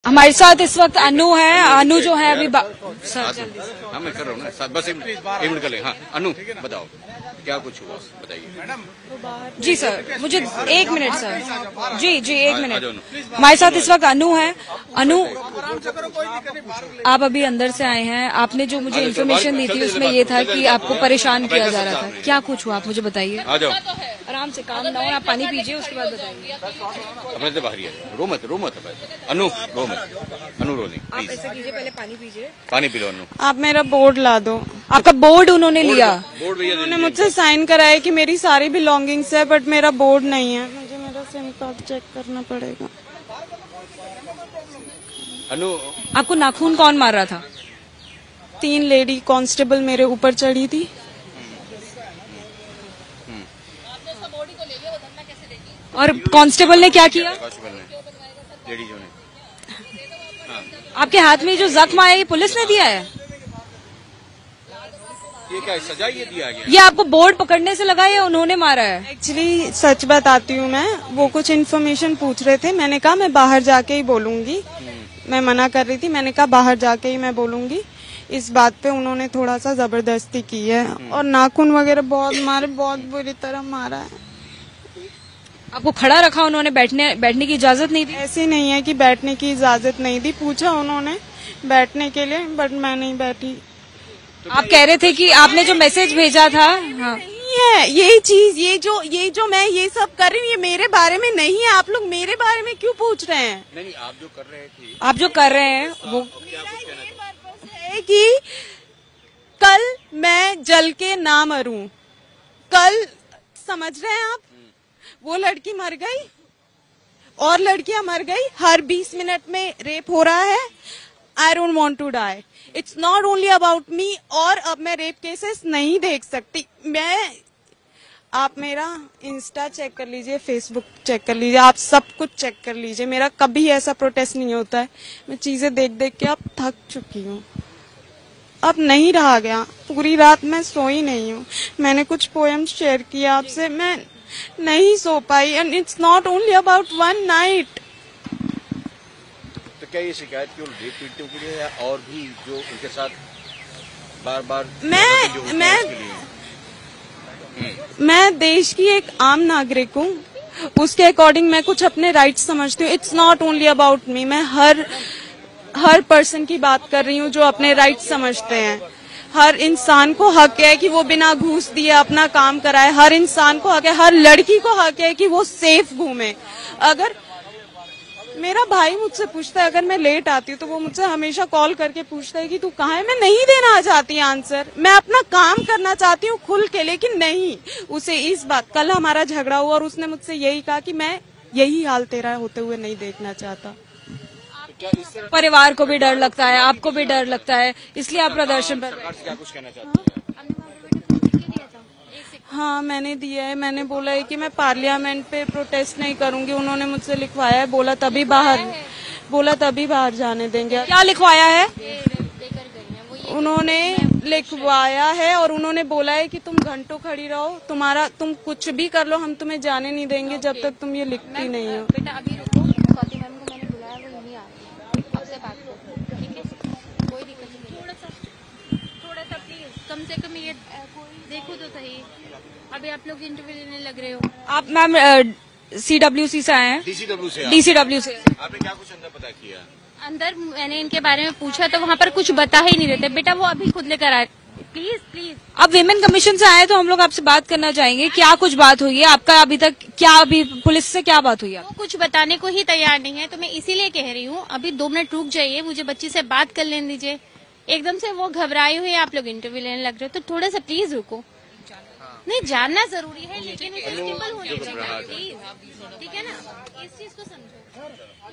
हमारे साथ इस वक्त अनु है। अनु जो है अभी सर जल्दी से। हाँ मैं कर रहा हूँ ना, बस एक मिनट कर ले। हाँ अनु बताओ क्या कुछ हुआ, बताइए। जी सर, मुझे 1 मिनट सर। जी जी 1 मिनट। हमारे साथ इस वक्त अनु है। अनु, आप अभी अंदर से आए हैं। आपने जो मुझे इन्फॉर्मेशन दी थी उसमें ये था कि आपको परेशान किया जा रहा था, क्या कुछ हुआ आप मुझे बताइए। आ जाओ, आराम से, काम डाउन, आप पानी पीजिए उसके बाद बताइए। अपने से बाहर ही है, रो मत अनु, रो मत अनु, रो नहीं आप प्लीज। ऐसे कीजिए, पहले पानी पीजिए। पानी पी लो अनु। आप मेरा बोर्ड ला दो। आपका बोर्ड उन्होंने लिया? बोर्ड भैया उन्होंने मुझसे साइन कराया कि मेरी सारी बिलोंगिंग्स है, बट मेरा बोर्ड नहीं है। मुझे मेरा सिम कार्ड चेक करना पड़ेगा। अनु, आपको नाखून कौन मार रहा था? 3 लेडी कांस्टेबल मेरे ऊपर चढ़ी थी। और कांस्टेबल ने क्या किया? लेडीजों ने आपके हाथ में जो जख्म आया ये पुलिस ने दिया है? ये क्या सजा ये दिया गया? ये आपको बोर्ड पकड़ने से लगा या उन्होंने मारा है? एक्चुअली सच बताती हूँ मैं, वो कुछ इन्फॉर्मेशन पूछ रहे थे। मैंने कहा मैं बाहर जाके ही बोलूंगी। मैं मना कर रही थी, मैंने कहा बाहर जाके ही मैं बोलूंगी। इस बात पे उन्होंने थोड़ा सा जबरदस्ती की है और नाखून वगैरह बहुत मारे, बहुत बुरी तरह मारा है। आपको खड़ा रखा उन्होंने? बैठने की इजाजत नहीं दी? ऐसी नहीं है कि बैठने की इजाजत नहीं दी, पूछा उन्होंने बैठने के लिए, बट मैं नहीं बैठी। आप कह रहे थे कि आपने जो मैसेज भेजा था। हाँ। नहीं है ये चीज, ये जो मैं ये सब कर रही हूँ, ये मेरे बारे में नहीं है। आप लोग मेरे बारे में क्यों पूछ रहे हैं? नहीं, आप जो कर रहे थे, आप जो कर रहे हैं वो क्या कुछ कहना चाहते हैं? है कि कल मैं जल के ना मरूं। कल, समझ रहे हैं आप, वो लड़की मर गई और लड़कियां मर गई। हर 20 मिनट में रेप हो रहा है। I don't want to die. It's not only about me. और अब मैं रेप केसेस नहीं देख सकती। आप मेरा इंस्टा चेक कर लीजिए, फेसबुक चेक कर लीजिए, आप सब कुछ चेक कर लीजिए। मेरा कभी ऐसा प्रोटेस्ट नहीं होता है। मैं चीजें देख देख के अब थक चुकी हूँ। अब नहीं रहा गया। पूरी रात मैं सोई नहीं हूँ। मैंने कुछ पोएम शेयर किया आपसे, मैं नहीं सो पाई। And it's not only about 1 night. तो क्या ये शिकायत केवल रेप पीड़ितों के लिए है और भी जो उनके साथ बार बार मैं देश की एक आम नागरिक हूँ, उसके अकॉर्डिंग मैं कुछ अपने राइट्स समझती हूँ। It's not only about me. मैं हर पर्सन की बात कर रही हूँ जो अपने राइट्स समझते हैं। हर इंसान को हक है कि वो बिना घूस दिए अपना काम कराए। हर इंसान को हक है, हर लड़की को हक है कि वो सेफ घूमे। अगर मेरा भाई मुझसे पूछता है, अगर मैं लेट आती हूँ तो वो मुझसे हमेशा कॉल करके पूछता है कि तू कहाँ है। मैं नहीं देना चाहती आंसर। मैं अपना काम करना चाहती हूँ खुल के, लेकिन नहीं। उसे इस बात, कल हमारा झगड़ा हुआ और उसने मुझसे यही कहा कि मैं यही हाल तेरा होते हुए नहीं देखना चाहता। परिवार को भी डर लगता है, आपको भी डर लगता है, इसलिए आप प्रदर्शन पर क्या कुछ कहना चाहते हैं? हाँ मैंने दिया है। मैंने बोला है कि मैं पार्लियामेंट पे प्रोटेस्ट नहीं करूंगी। उन्होंने मुझसे लिखवाया है, बोला तभी बाहर जाने देंगे। क्या लिखवाया है? उन्होंने लिखवाया है और उन्होंने बोला है कि तुम घंटों खड़ी रहो, तुम कुछ भी कर लो, हम तुम्हें जाने नहीं देंगे जब तक तुम ये लिखती नहीं हो। बेटा अभी रुको, स्वाति मैम को मैंने बुलाया, वो यहीं आ रही है, आपसे बात करो, ठीक है? कोई दिक्कत नहीं। थोड़ा सा प्लीज, कम से कम ये देखो तो सही। अभी आप लोग इंटरव्यू लेने लग रहे हो। आप मैम CWC से आए हैं? DCW से। आपने क्या कुछ अंदर पता किया? अंदर मैंने इनके बारे में पूछा तो वहाँ पर कुछ बता ही नहीं रहे थे। बेटा वो अभी खुद लेकर आए। प्लीज अब विमेन कमीशन से आए तो हम लोग आपसे बात करना चाहेंगे, क्या कुछ बात हुई है आपका अभी तक? क्या अभी पुलिस से क्या बात हुई है? वो कुछ बताने को ही तैयार नहीं है, तो मैं इसीलिए कह रही हूँ अभी 2 मिनट रुक जाइए, मुझे बच्ची से बात कर लेने दीजिए। एकदम से वो घबराए हुए आप लोग इंटरव्यू लेने लग रहे हो, तो थोड़ा सा प्लीज रुको। नहीं, जानना जरूरी है, लेकिन उसे स्टेबल होने चाहिए प्लीज, ठीक है ना? इस चीज को समझो।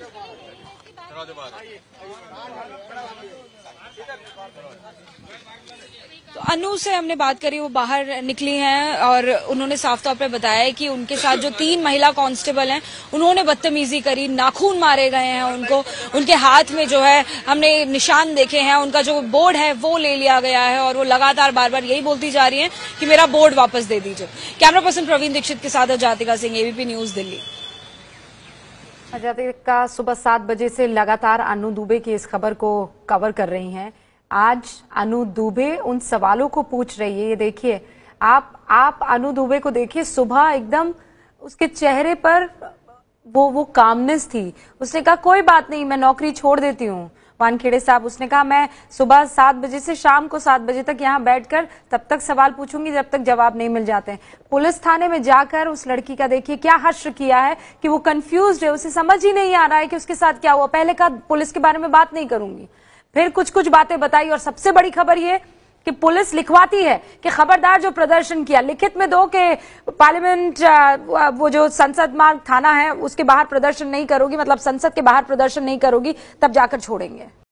तो अनु से हमने बात करी, वो बाहर निकली हैं और उन्होंने साफ तौर पे बताया है कि उनके साथ जो 3 महिला कांस्टेबल हैं उन्होंने बदतमीजी करी, नाखून मारे गए हैं उनको, उनके हाथ में जो है हमने निशान देखे हैं, उनका जो बोर्ड है वो ले लिया गया है और वो लगातार बार बार यही बोलती जा रही है कि मेरा बोर्ड वापस दे दीजिए। कैमरा पर्सन प्रवीण दीक्षित के साथ जातिका सिंह, ABP न्यूज, दिल्ली। अजाते का सुबह 7 बजे से लगातार अनु दुबे की इस खबर को कवर कर रही हैं। आज अनु दुबे उन सवालों को पूछ रही है। ये देखिए, आप अनु दुबे को देखिए, सुबह एकदम उसके चेहरे पर वो कामनेस थी। उसने कहा कोई बात नहीं, मैं नौकरी छोड़ देती हूँ। वानखेड़े साहब, उसने कहा मैं सुबह 7 बजे से शाम को 7 बजे तक यहाँ बैठकर तब तक सवाल पूछूंगी जब तक जवाब नहीं मिल जाते हैं। पुलिस थाने में जाकर उस लड़की का देखिए क्या हश्र किया है कि वो कंफ्यूज्ड है, उसे समझ ही नहीं आ रहा है कि उसके साथ क्या हुआ। पहले कहा पुलिस के बारे में बात नहीं करूंगी, फिर कुछ बातें बताई, और सबसे बड़ी खबर ये कि पुलिस लिखवाती है कि खबरदार जो प्रदर्शन किया लिखित में दो कि पार्लियामेंट वो जो संसद मार्ग थाना है उसके बाहर प्रदर्शन नहीं करोगी, मतलब संसद के बाहर प्रदर्शन नहीं करोगी, तब जाकर छोड़ेंगे।